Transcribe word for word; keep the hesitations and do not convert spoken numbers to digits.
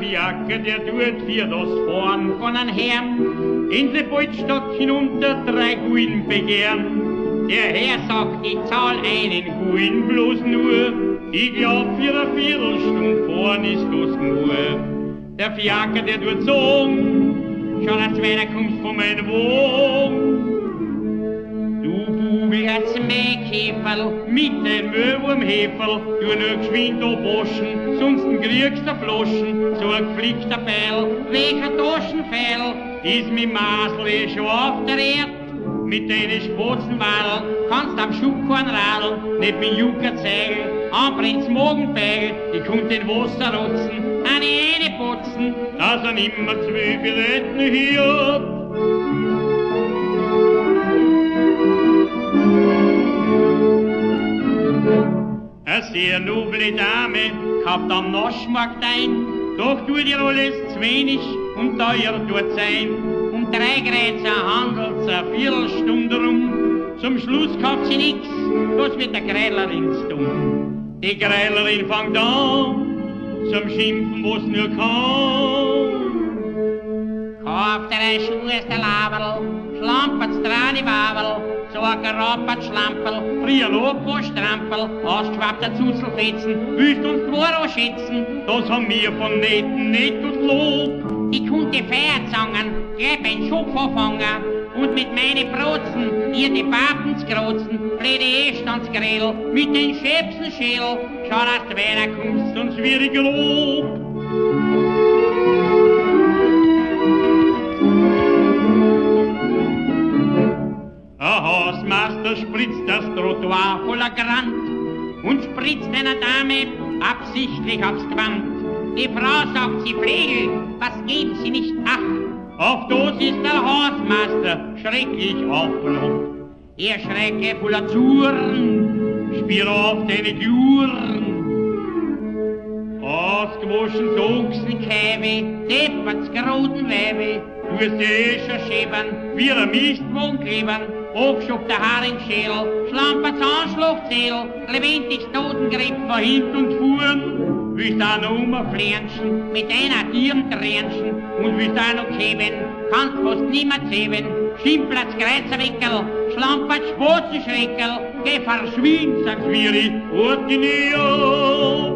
Fiaker, der tut für das Fahren von einem Herrn in die Boltstadt hinunter drei Gulden begehren. Der Herr sagt, ich zahl einen Gulden bloß nur, ich glaub für eine Viertelstunde fahren ist das nur. Der Fiaker, der tut sagen, schau, dass du weiterkommst von meinem Wagen. Du Bubel hat's Mähkäferl mit dem Müll am Heferl, du nur geschwind abwaschen, sonst kriegst du Flaschen, so ein geflickter Beil, welcher Taschenfeil, ist mit Masel schon auf der Erd. Mit deinen schwarzen Wadeln kannst am Schubkorn radeln, nicht mit Jucker zeigen, anbrennt's Magenbeil, ich konnt den Wasser rotzen, eine eine putzen, da sind immer zwei Billetten hier. Eine sehr noble Dame kauft am Naschmarkt ein, doch tut ihr alles zu wenig und teuer tut's sein. Um drei Grätzer handelt's eine Viertelstunde rum, zum Schluss kauft sie nix, was wird der Grälerin dumm. Die Grälerin fängt an, zum Schimpfen, was nur kann. Kauft er ein Schuh aus der Laberl, schlampert's dran die Wabel, so ein gerappert Schlamperl, frier Lob, wo Strampel, ausgeschwappt der Zuzelfetzen, willst uns Quoro schätzen, das haben wir von Netten nicht und Lob. Ich konnte Feierzangen, gleich ein Schopf anfangen, und mit meinen Brotzen, ihr die Papen zu krotzen, blöde Ehestandsgrill, mit den Schäpsenschädel, schau, dass du weiterkommst, sonst wird ich Lob. Ein Hausmeister spritzt das Trottoir voller Grand und spritzt einer Dame absichtlich aufs Gewand. Die Frau sagt, sie Flegel, was geben Sie nicht ach? Auf das ist der Hausmeister schrecklich aufgelobt. Er schrecke voller Zurn, spiel auf deine Türen. Ausgewaschen Ochsenkäbe, deppert's geroten Weibe, du hast eh schon schäbern, wie ein Mistwohn klebern, aufgeschobt der Haringschädel, schlampert's Anschlagzähl, lebendig's Totengriff vor Hint und Fuhren. Willst auch noch umflänschen, mit einer Tierentränschen, und willst auch noch kämen, kannst fast nimmer zähmen, Schimplert's Kreuzerwickel, schlampert Spatzenschreckel, geh verschwind, sagt's Viri, ordinier.